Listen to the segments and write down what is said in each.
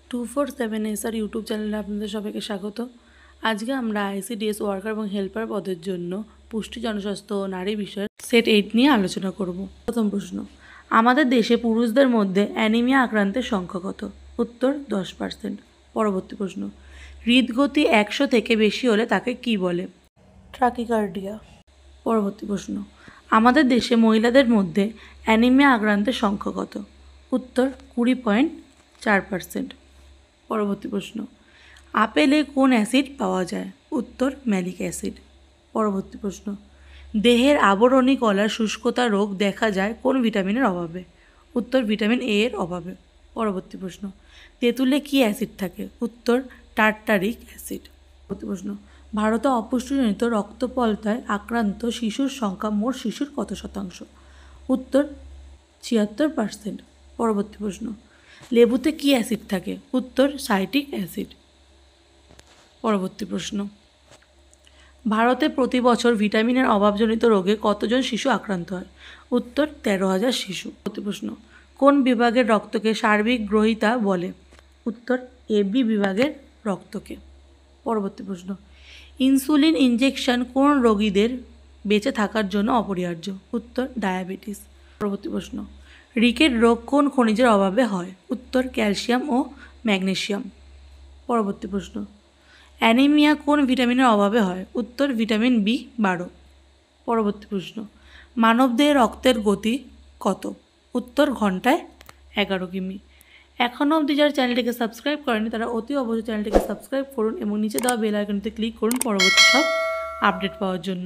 247SR YouTube চ্যানেলে আপনাদের সবাইকে স্বাগত। আজকে আমরা আইসিডিএস ওয়ার্কার এবং হেল্পার পদের জন্য পুষ্টি, জনস্বাস্থ্য ও নারী বিষয়ের SET-8 নিয়ে আলোচনা করব। প্রথম প্রশ্ন, আমাদের দেশে পুরুষদের মধ্যে অ্যানিমিয়া আক্রান্তের সংখ্যা কত? উত্তর 10%। পরবর্তী প্রশ্ন, হৃদগতি 100 থেকে বেশি হলে তাকে কি বলে? ট্রাকিকার্ডিয়া। পরবর্তী প্রশ্ন, আমাদের দেশে মহিলাদের মধ্যে অ্যানিমিয়া আক্রান্তের সংখ্যা কত? উত্তর 20.4%। পরবর্তী প্রশ্ন, আপেলে কোন অ্যাসিড পাওয়া যায়? উত্তর ম্যালিক অ্যাসিড। পরবর্তী প্রশ্ন, দেহের আবরণী কলার শুষ্কতা রোগ দেখা যায় কোন ভিটামিনের অভাবে? উত্তর ভিটামিন এ এর অভাবে। পরবর্তী প্রশ্ন, তেঁতুলে কি অ্যাসিড থাকে? উত্তর টার্টারিক অ্যাসিড। পরবর্তী প্রশ্ন, ভারতে অপুষ্টিজনিত রক্তপলতায় আক্রান্ত শিশুর সংখ্যা মোট শিশুর কত শতাংশ? উত্তর 76%। পরবর্তী প্রশ্ন, লেবুতে কি অ্যাসিড থাকে? উত্তর সাইট্রিক অ্যাসিড। পরবর্তী প্রশ্ন, ভারতে প্রতি বছর ভিটামিনের অভাবজনিত রোগে কতজন শিশু আক্রান্ত হয়? উত্তর 13,000 শিশু। পরবর্তী প্রশ্ন, কোন বিভাগের রক্তকে সার্বিক গ্রহিতা বলে? উত্তর এবি বিভাগের রক্তকে। পরবর্তী প্রশ্ন, ইনসুলিন ইনজেকশন কোন রোগীদের বেঁচে থাকার জন্য অপরিহার্য? উত্তর ডায়াবেটিস। পরবর্তী প্রশ্ন, রিকেট রোগ কোন খনিজের অভাবে হয়? উত্তর ক্যালসিয়াম ও ম্যাগনেসিয়াম। পরবর্তী প্রশ্ন, অ্যানিমিয়া কোন ভিটামিনের অভাবে হয়? উত্তর ভিটামিন B12। পরবর্তী প্রশ্ন, মানবদেহে রক্তের গতি কত? উত্তর ঘন্টায় 11 কিমি। এখনও অবধি যারা চ্যানেলটিকে সাবস্ক্রাইব করেনি তারা অতি অবশ্যই চ্যানেলটিকে সাবস্ক্রাইব করুন এবং নিচে দেওয়া বেল আইকনটিতে ক্লিক করুন পরবর্তী সব আপডেট পাওয়ার জন্য।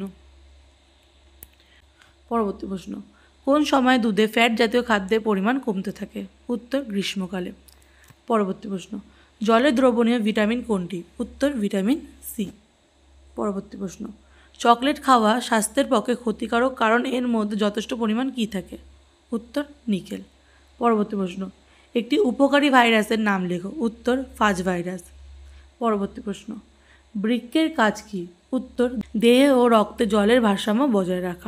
পরবর্তী প্রশ্ন, কোন সময় দুধে ফ্যাট জাতীয় খাদ্যের পরিমাণ কমতে থাকে? উত্তর গ্রীষ্মকালে। পরবর্তী প্রশ্ন, জলে দ্রবণীয় ভিটামিন কোনটি? উত্তর ভিটামিন সি। পরবর্তী প্রশ্ন, চকলেট খাওয়া স্বাস্থ্যের পক্ষে ক্ষতিকারক কারণ এর মধ্যে যথেষ্ট পরিমাণ কী থাকে? উত্তর নিকেল। পরবর্তী প্রশ্ন, একটি উপকারী ভাইরাসের নাম লেখো। উত্তর ফাজ ভাইরাস। পরবর্তী প্রশ্ন, বৃক্কের কাজ কী? উত্তর দেহে ও রক্তে জলের ভারসাম্য বজায় রাখা।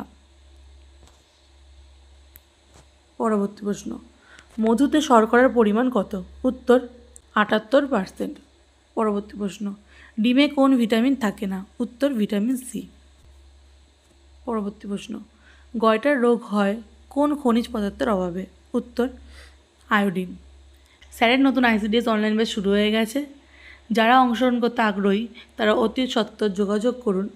পরবর্তী প্রশ্ন, মধুতে শর্করার পরিমাণ কত? উত্তর 78%। পরবর্তী প্রশ্ন, ডিমে কোন ভিটামিন থাকে না? উত্তর ভিটামিন সি। পরবর্তী প্রশ্ন, গয়টার রোগ হয় কোন খনিজ পদার্থের অভাবে? উত্তর আয়োডিন। স্যারের নতুন আইসিডিএস অনলাইন ব্যাচ শুরু হয়ে গেছে। যারা অংশগ্রহণ করতে আগ্রহী তারা অতি সত্বর যোগাযোগ করুন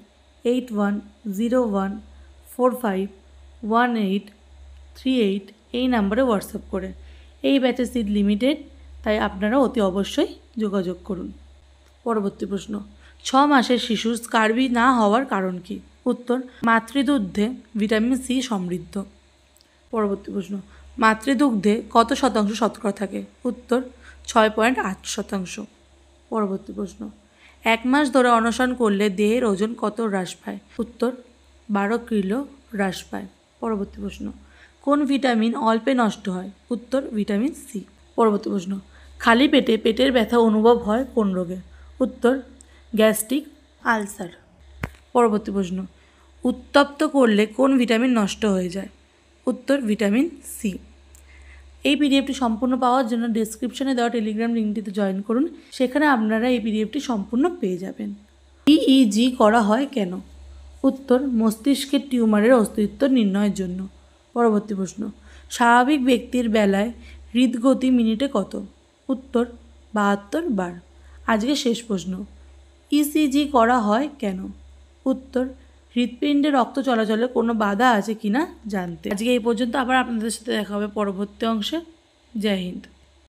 8101451838 এই নাম্বারে হোয়াটসঅ্যাপ করে। এই ব্যাচের সিট লিমিটেড, তাই আপনারা অতি অবশ্যই যোগাযোগ করুন। পরবর্তী প্রশ্ন, 6 মাসের শিশুর স্কার্বি না হওয়ার কারণ কি? উত্তর মাতৃদুগ্ধে ভিটামিন সি সমৃদ্ধ। পরবর্তী প্রশ্ন, মাতৃদুগ্ধে কত শতাংশ শর্করা থাকে? উত্তর 6.8%। পরবর্তী প্রশ্ন, 1 মাস ধরে অনশন করলে দেহের ওজন কত হ্রাস পায়? উত্তর 12 কিলো হ্রাস পায়। পরবর্তী প্রশ্ন, কোন ভিটামিন অল্পে নষ্ট হয়? উত্তর ভিটামিন সি। পরবর্তী প্রশ্ন, খালি পেটে পেটের ব্যথা অনুভব হয় কোন রোগে? উত্তর গ্যাস্ট্রিক আলসার। পরবর্তী প্রশ্ন, উত্তপ্ত করলে কোন ভিটামিন নষ্ট হয়ে যায়? উত্তর ভিটামিন সি। এই পিডিএফটি সম্পূর্ণ পাওয়ার জন্য ডেসক্রিপশনে দেওয়া টেলিগ্রাম লিঙ্কটিতে জয়েন করুন, সেখানে আপনারা এই পিডিএফটি সম্পূর্ণ পেয়ে যাবেন। ইইজি করা হয় কেন? উত্তর মস্তিষ্কের টিউমারের অস্তিত্ব নির্ণয়ের জন্য। পরবর্তী প্রশ্ন, স্বাভাবিক ব্যক্তির বেলায় হৃদগতি মিনিটে কত? উত্তর 72 বার। আজকে শেষ প্রশ্ন, ইসিজি করা হয় কেন? উত্তর হৃৎপিণ্ডে রক্ত চলাচলে কোনো বাধা আছে কিনা জানতে। আজকে এই পর্যন্ত, আবার আপনাদের সাথে দেখা হবে পরবর্তী অংশে। জয় হিন্দ।